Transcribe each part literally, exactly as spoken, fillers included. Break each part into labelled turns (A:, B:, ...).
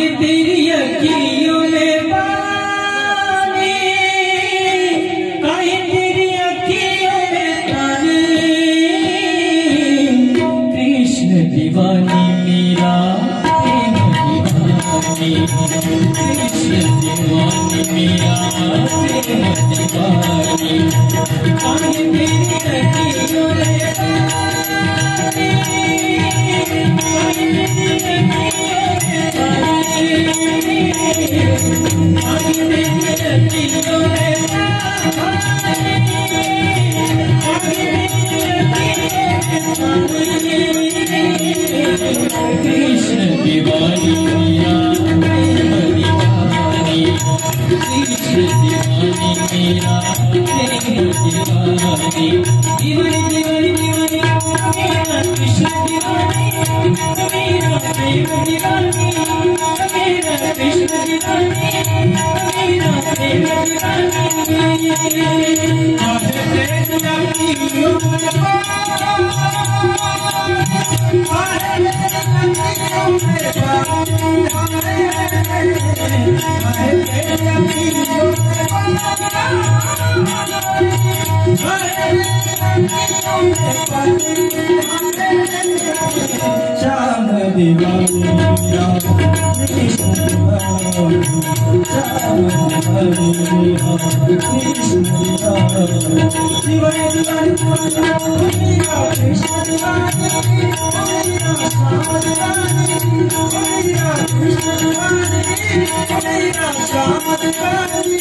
A: काहे तेरी अखियों में पानी, काहे तेरी अखियों में पानी। कृष्ण दीवानी मेरा प्रेम दीवानी, कृष्ण दीवानी मेरा प्रेम दीवानी। काहे तेरी अखियों में पानी, काहे तेरी कृष्ण दीवानी मेरा प्रेम दीवानी, कृष्ण दीवानी मेरा प्रेम दीवानी। दीवानी दीवानी दीवानी मेरा कृष्ण दीवानी, मेरा प्रेम दीवानी, मेरा कृष्ण दीवानी, मेरा प्रेम दीवानी। श्याम दीवानी मेरा कृष्ण दीवानी, श्याम दीवानी मेरा कृष्ण दीवानी। दीवानी दीवानी मेरा कृष्ण दीवानी, मेरा श्याम दीवानी, मेरा कृष्ण दीवानी, मेरा श्याम दीवानी।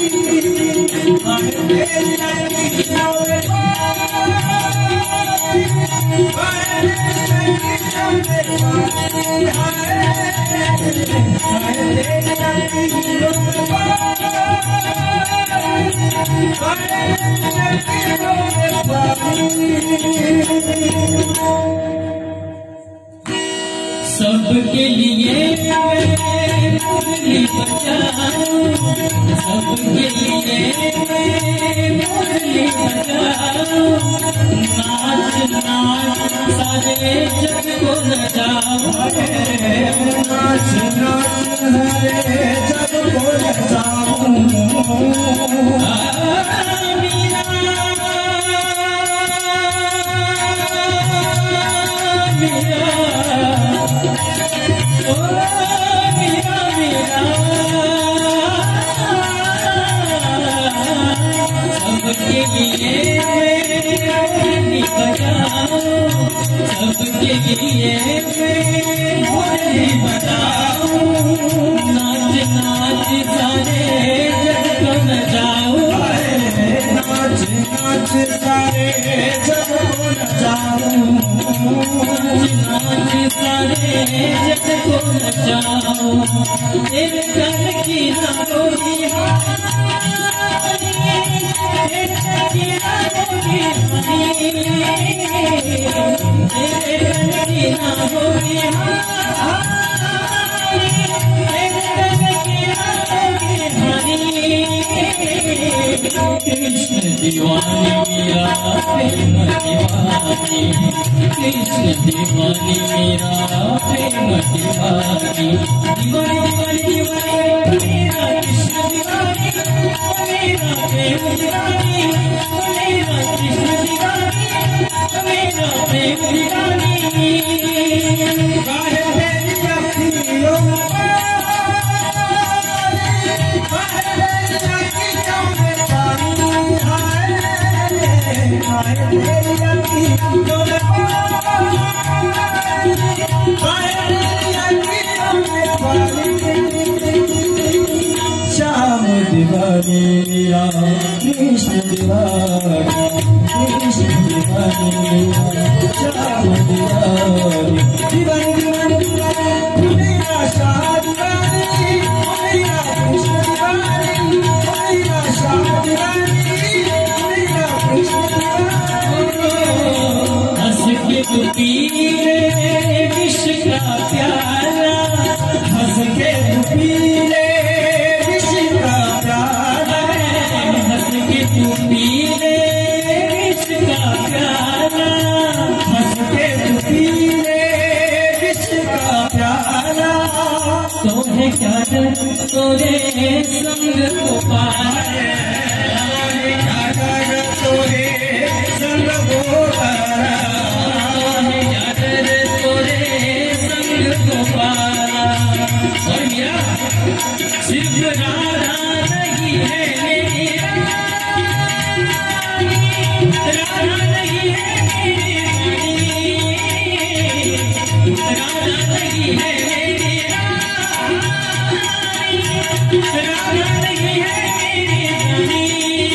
A: सबके लिए मुरली बजाऊं, सबके लिए मुरली बजाऊं। नाच नाच सारे जग को नचाऊं, नाच नाच सारे जग को नचाऊं। सबके लिए मुरली बजाओ, सबके लिए मुरली बजाओ। नाच नाच सारे जग को नचाओ, नाच नाच सारे जग को नचाओ, नाच सारे जग को नचाओ। एक कर की ना होगी कृष्ण दीवानी मेरा प्रेम दीवानी, कृष्ण दीवानी मेरा प्रेम दीवानी। दीवानी दीवानी दीवानी मेरा कृष्ण दीवानी, मेरा प्रेम दीवानी, मेरा कृष्ण दीवानी, मेरा प्रेम दीवानी। काहे तेरी अखियों में श्याम दीवानी मेरा कृष्ण दीवानी, कृष्ण दीवानी मेरा श्याम दीवानी। दीवानी दीवानी दीवानी मेरा श्याम दीवानी, मेरा कृष्ण दीवानी, मेरा श्याम दीवानी, मेरा कृष्ण दीवानी। हंस के तू पी ले विष का प्याला, हंस के तू पी ले विष का प्याला। तो है क्या डर तोरे संग को पाए, क्या डर तोरे संग को पारा, है क्या डर तोरे संग को पारा। और मेरा सिर्फ राधा नहीं है मेरी राधा नहीं है मेरी राधा नहीं है मेरी राधा नहीं है मेरी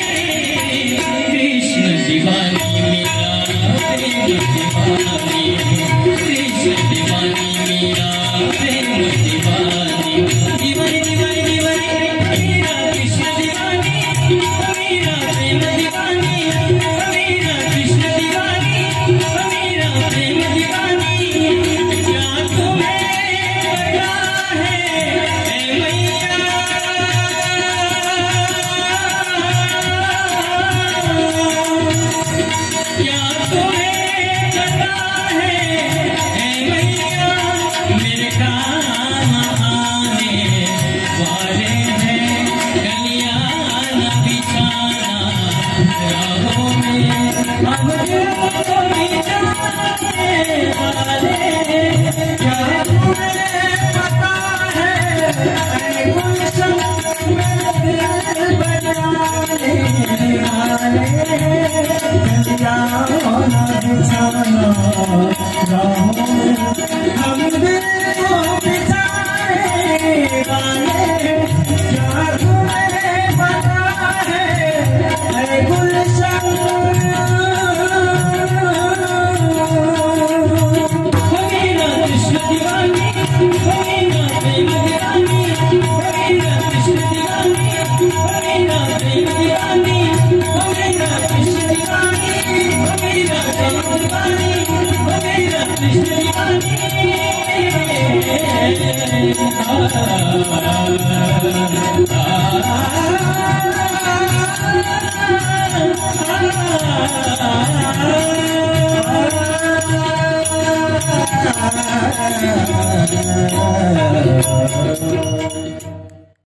A: कृष्ण दीवानी मेरा प्रेम दीवानी, कृष्ण दीवानी मेरा प्रेम दीवानी, दीवानी दीवानी दीवानी मेरा कृष्ण दीवानी, मेरा प्रेम दीवानी, मेरा कृष्ण दीवानी, मेरा प्रेम दीवानी। क्या तुम्हें पता है ऐ मैया, क्या तुम्हें पता है ऐ मैया, मेरे काम आने वाले हैं कल्याण बिछाना राहों में, हम दिलों बिछाने वाले हैं। क्या तुम्हें पता है ऐ गुलशन मेरे बनाने वाले हैं कल्याण बिछाना राहों में, हम दिलों बिछाने वाले हैं। क्या तुम्हें पता है ऐ गुलशन, हो मेरा कृष्ण दीवानी, हो मेरा प्रेम दीवानी, हो मेरा कृष्ण दीवानी, हो मेरा प्रेम दीवानी, हो मेरा कृष्ण दीवानी, हो मेरा प्रेम दीवानी, हो मेरा कृष्ण दीवानी।